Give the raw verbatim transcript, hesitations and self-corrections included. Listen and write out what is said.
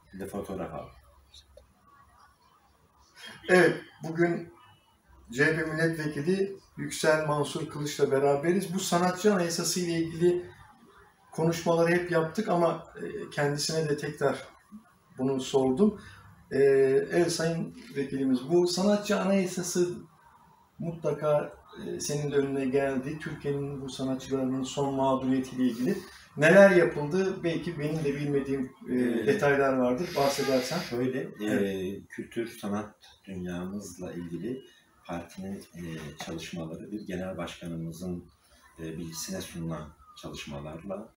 Bir de fotoğraf al. Evet, bugün C H P Milletvekili Yüksel Mansur Kılıç'la beraberiz. Bu sanatçı anayasası ile ilgili konuşmaları hep yaptık ama kendisine de tekrar bunu sordum. Ee, evet Sayın Vekilimiz, bu sanatçı anayasası mutlaka e, senin de önüne geldi. Türkiye'nin bu sanatçılarının son mağduriyetiyle ilgili neler yapıldı? Belki benim de bilmediğim e, detaylar vardır. Bahsedersen. Şöyle, evet. e, kültür sanat dünyamızla ilgili partinin e, çalışmaları bir genel başkanımızın e, bilgisine sunulan çalışmalarla